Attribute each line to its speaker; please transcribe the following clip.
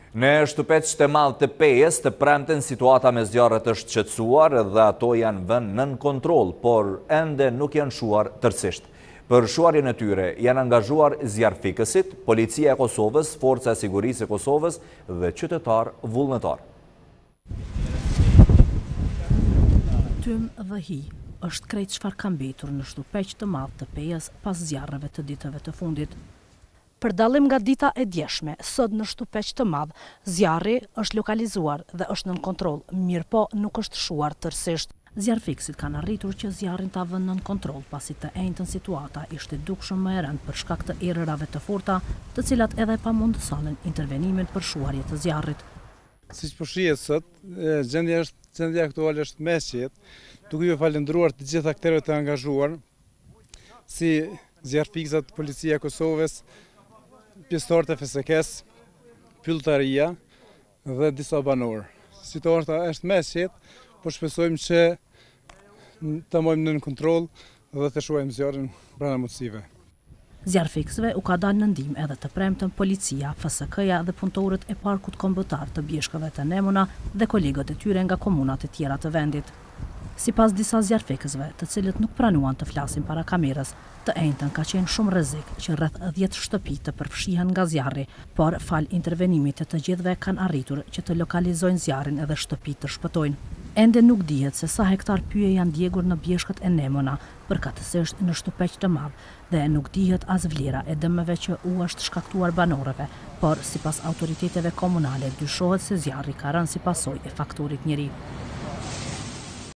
Speaker 1: Në shtëpet shtemal të Pejës të premten situata me zjarret është qetësuar dhe ato janë vënë nën kontroll, por ende nuk janë shuar tërësisht. Për shuarjen e tyre janë angazhuar zjarrfikësit, Policia e Kosovës, Forca e Sigurisë e Kosovës dhe qytetar vullnetar.
Speaker 2: Tym dhe hi është krejt çfarë ka mbetur në shtëpeq të madh të Pejës pas zjarreve të ditëve të fundit. Për dallim nga dita e djeshme, sot në shtëpeq të madh, zjarri është lokalizuar dhe është nën kontroll, mirë po nuk është shuar tërësisht. Zjarrfikësit kanë arritur që zjarrin ta vënë nën kontroll pasi të njëjtën situata ishte dukshëm më e rëndë për shkak të erërave të forta, të cilat edhe pamundësonin intervenimin për shuarje të zjarrit.
Speaker 3: Siç po shihet sot, gjendja aktuale është me qetë, duke ju falendruar të gjithë aktorët të angazhuar, si zjarrfikësat, Policia e Kosovës, pjesëtarët e FSK-s, pyllëtaria dhe disa banorë. Situata është me qetë, po shpresojmë që ta mojmë nën kontroll dhe të shuajmë zjarrin brenda mundësive.
Speaker 2: Zjarrfikësve u ka dalë në ndihmë edhe të premten policia, FSK-ja dhe punëtorët e parkut kombëtar të Bjeshkëve të Nemuna dhe kolegët e tyre nga komunat e tjera të vendit. Sipas disa zjarrfikësve, të cilët nuk pranuan të flasin para kamerës, të njëjtën ka qenë shumë rrezik që rreth 10 shtëpi të përfshihen nga zjarri, por fal intervenimit të gjithëve kanë arritur që të lokalizojnë zjarrin edhe shtëpi të shpëtojnë. Ende nuk dihet se sa hektar pyje janë djegur në Bjeshkët e Nemuna, përkatësisht në shtëpeq të madh, dhe nuk dihet as vlera e dëmeve që u është shkaktuar banorëve, por sipas autoriteteve komunale dyshohet se zjarri ka rënë si pasojë e faktorit njeri.